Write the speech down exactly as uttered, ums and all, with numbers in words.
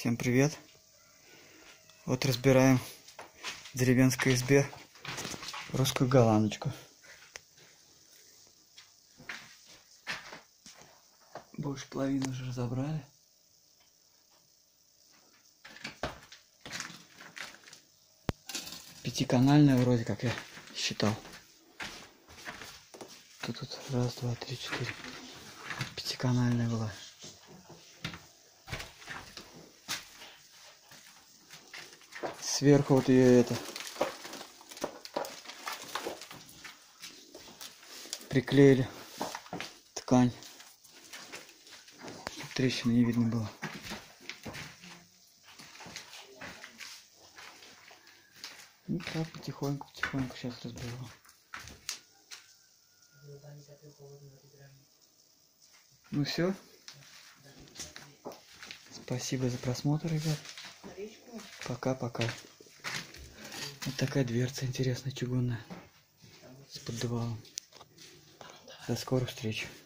Всем привет! Вот разбираем в деревенской избе русскую голландочку. Больше половины уже разобрали. Пятиканальная вроде как я считал. Тут, тут раз, два, три, четыре. Пятиканальная была. Сверху вот ее это приклеили ткань. Трещины не видно было. И так потихоньку, потихоньку сейчас разберу. Ну все. Спасибо за просмотр, ребят. Пока-пока. Вот такая дверца интересная, чугунная. С поддувалом. До скорых встреч.